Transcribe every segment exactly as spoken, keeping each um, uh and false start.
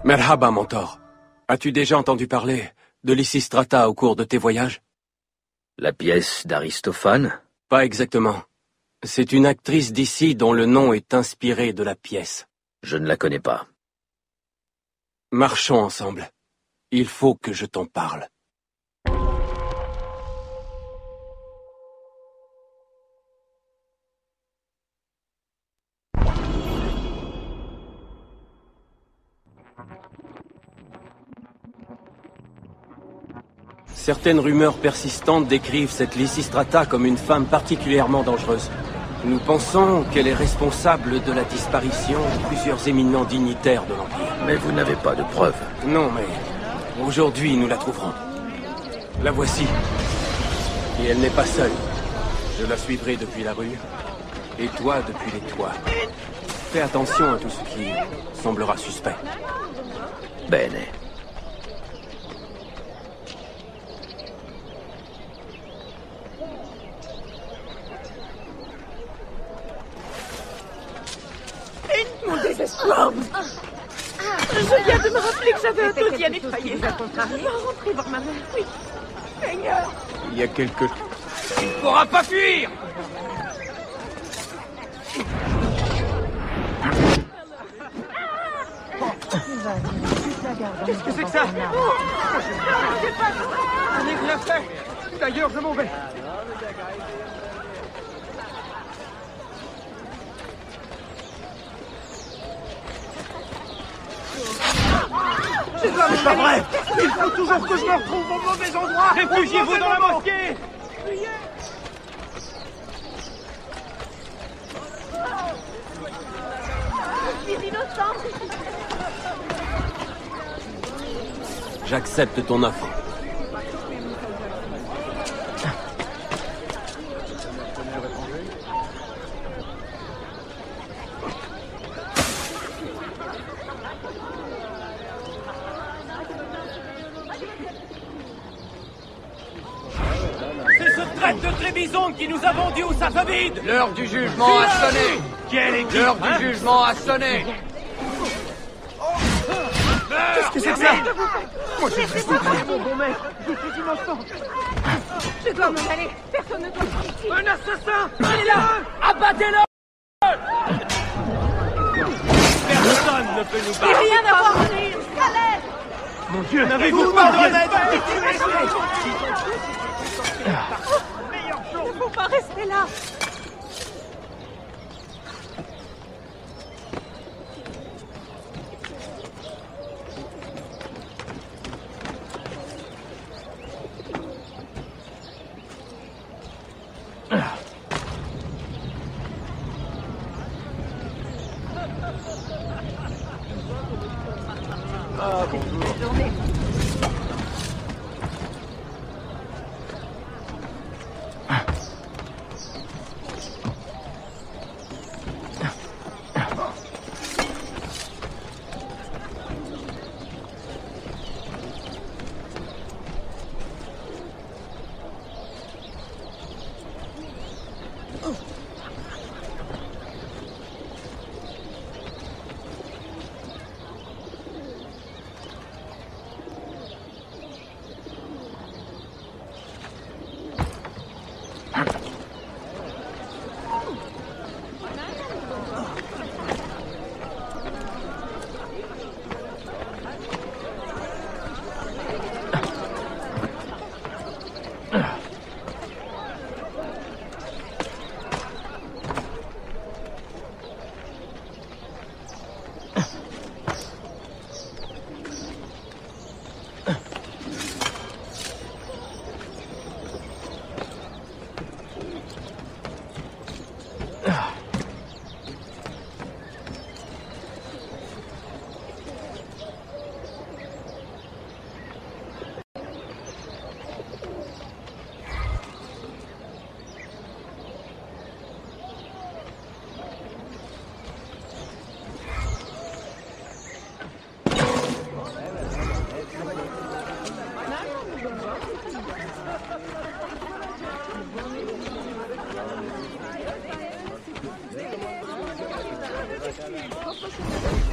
Merhaba, mentor. As-tu déjà entendu parler de Lysistrata au cours de tes voyages? La pièce d'Aristophane? Pas exactement. C'est une actrice d'ici dont le nom est inspiré de la pièce. Je ne la connais pas. Marchons ensemble. Il faut que je t'en parle. Certaines rumeurs persistantes décrivent cette Lysistrata comme une femme particulièrement dangereuse. Nous pensons qu'elle est responsable de la disparition de plusieurs éminents dignitaires de l'Empire. Mais vous n'avez pas de preuves. Non, mais aujourd'hui nous la trouverons. La voici. Et elle n'est pas seule. Je la suivrai depuis la rue, et toi depuis les toits. Fais attention à tout ce qui semblera suspect. Bene. Mon désespoir. Je viens de me rappeler que j'avais un taudis à nettoyer. Va rentrer voir ma mère, oui. Seigneur. Il y a quelque... Il ne pourra pas fuir. Qu'est-ce que c'est que ça? Je n'ai rien fait. D'ailleurs, je m'en vais. C'est pas vrai! Il faut toujours que je me retrouve au mauvais endroit! Réfugiez-vous dans la mosquée! Je suis innocente. J'accepte ton offre. De Trébizon qui nous a vendu aux Safavides. L'heure du jugement a sonné. Quelle équipe, L'heure hein? du jugement a sonné. Qu'est-ce que c'est que ça? Moi, je suis mon bon maître. Je suis innocent. Je dois m'en aller. Personne ne doit sortir. Un assassin! Allez-le! Abattez-le. Personne ne peut nous battre. Rien à voir. À l'aide. Mon Dieu, n'avez-vous pas de remède? Il ne faut pas rester là. Ah, bonjour. Journée.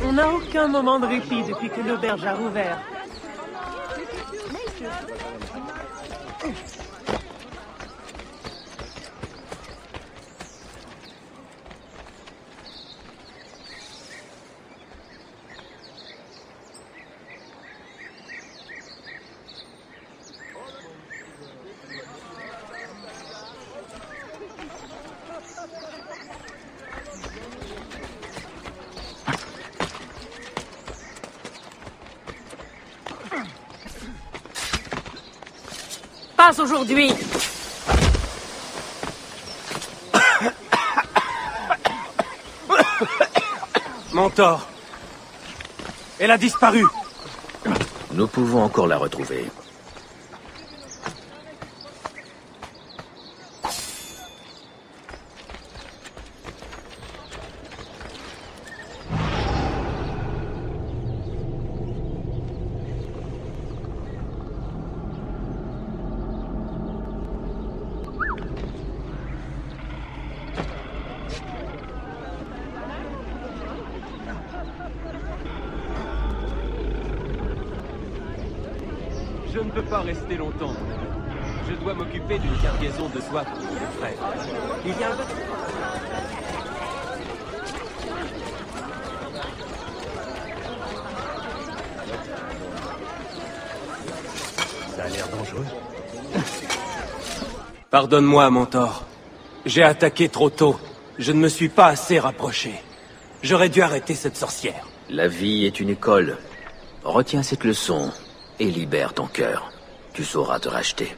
On n'a aucun moment de répit depuis que l'auberge a rouvert. Pas aujourd'hui. Mentor. Elle a disparu. Nous pouvons encore la retrouver. Je ne peux pas rester longtemps, mon ami. Je dois m'occuper d'une cargaison de soie pour mon frère. Il y a un bateau. Ça a l'air dangereux. Pardonne-moi, Mentor. J'ai attaqué trop tôt. Je ne me suis pas assez rapproché. J'aurais dû arrêter cette sorcière. La vie est une école. Retiens cette leçon et libère ton cœur. Tu sauras te racheter.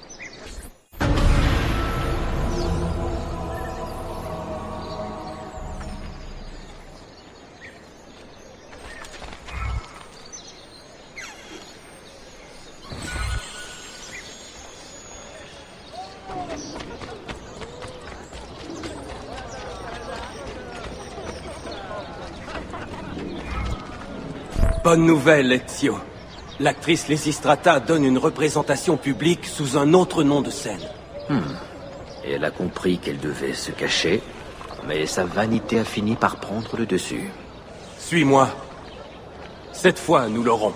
Bonne nouvelle, Ezio. L'actrice Lysistrata donne une représentation publique sous un autre nom de scène. Hmm. Et elle a compris qu'elle devait se cacher, mais sa vanité a fini par prendre le dessus. Suis-moi. Cette fois, nous l'aurons.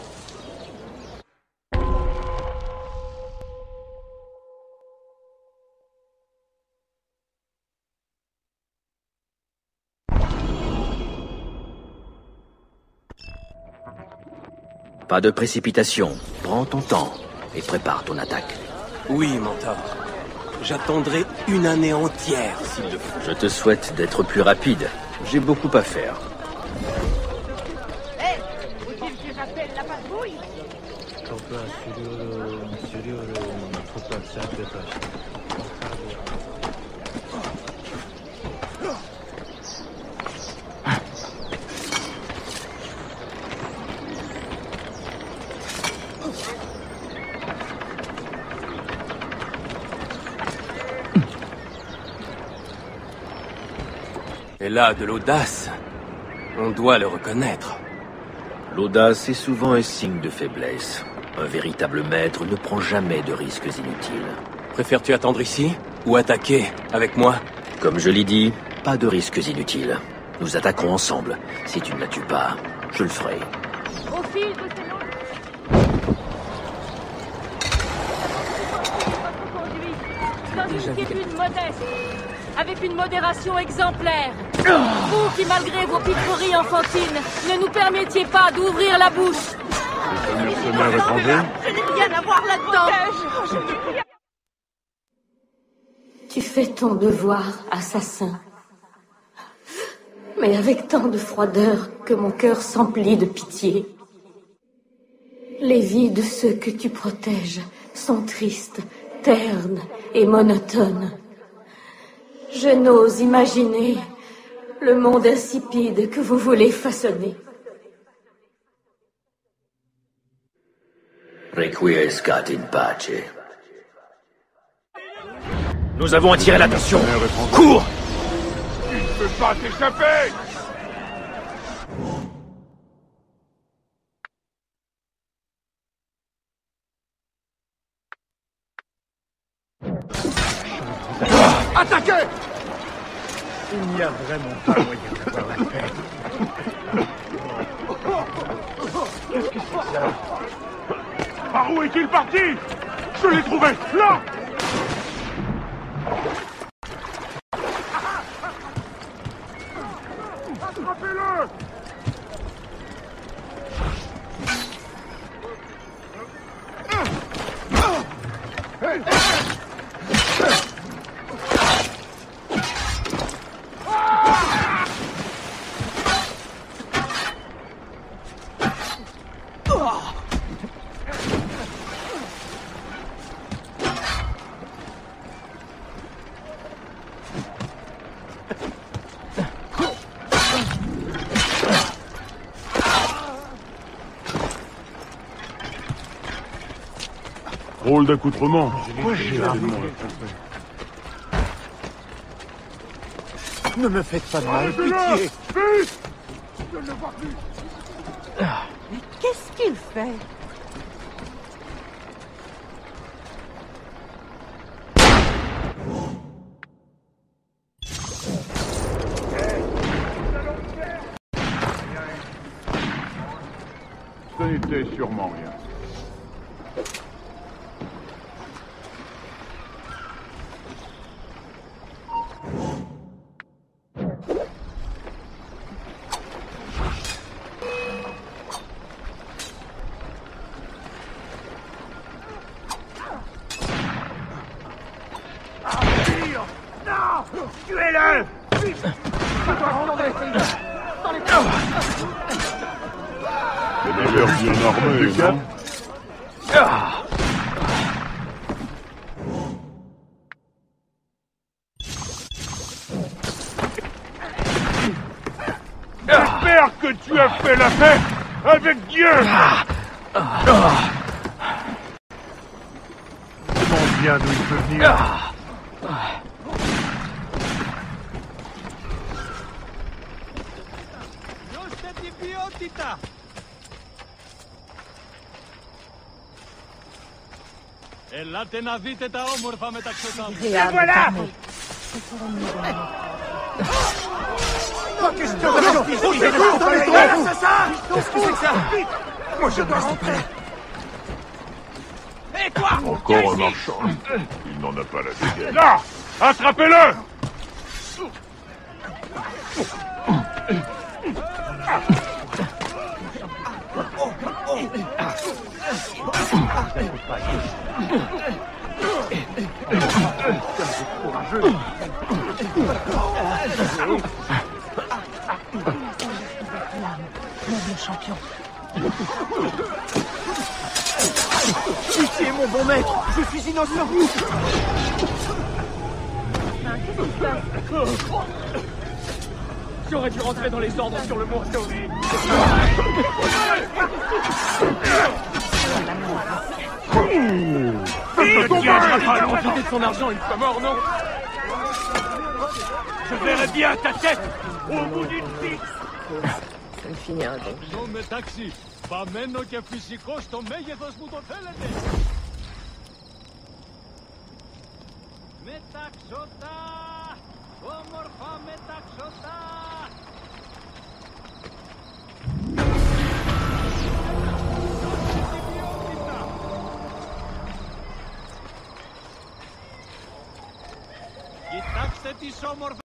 Pas de précipitation. Prends ton temps et prépare ton attaque. Oui, Mentor. J'attendrai une année entière, s'il le faut. Je te souhaite d'être plus rapide. J'ai beaucoup à faire. Hé, faut-il que j'appelle la patrouille? Elle a de l'audace. On doit le reconnaître. L'audace est souvent un signe de faiblesse. Un véritable maître ne prend jamais de risques inutiles. Préfères-tu attendre ici ou attaquer avec moi? Comme je l'ai dit, pas de risques inutiles. Nous attaquerons ensemble. Si tu ne la tues pas, je le ferai. Au fil de ces longues... Dans une quiétude modeste, avec une modération exemplaire. Vous qui, malgré vos pitreries enfantines, ne nous permettiez pas d'ouvrir la bouche. Le mercenaire est en vie ? Je n'ai rien à voir là-dedans. Tu fais ton devoir, assassin. Mais avec tant de froideur que mon cœur s'emplit de pitié. Les vies de ceux que tu protèges sont tristes, ternes et monotones. Je n'ose imaginer le monde insipide que vous voulez façonner. Requiescat in pace. Nous avons attiré l'attention. Cours! Tu ne peux pas t'échapper! Attaquez! Il n'y a vraiment pas moyen d'avoir la paix. Qu'est-ce que c'est que ça? Par où est-il parti? Je l'ai trouvé, là! Attrapez-le! Hey! Drôle d'accoutrement. Pourquoi j'ai un... Ne me faites pas de mal, pitié. Vite! Je ne le vois plus. Mais qu'est-ce qu'il fait? Ce n'était sûrement rien. Tuez-le! C'est des l'air bien armé, non? J'espère que tu as fait la paix avec Dieu! Demande bien d'où il peut venir. Ελάτε να δείτε τα όμορφα μεταξωτά μου. Et voilà! Oh, qu'est-ce que c'est que ça? Moi, je dois rentrer. Et toi? Encore un marchand. Il n'en a pas la dégaine. Là! Attrapez-le! Mon champion. Pitié, mon bon maître, je suis innocent. J'aurais dû rentrer dans les ordres sur le mont Sauri. Il tiendra pas profiter de son argent une fois mort, non? Je verrai bien ta tête au bout d'une pique. Ça me finira donc. Ζω μεταξύ βαμμένο και φυσικό στο μέγεθος που το θέλετε. Μεταξωτά! Όμορφα μεταξωτά! Κοιτάξτε τις όμορφες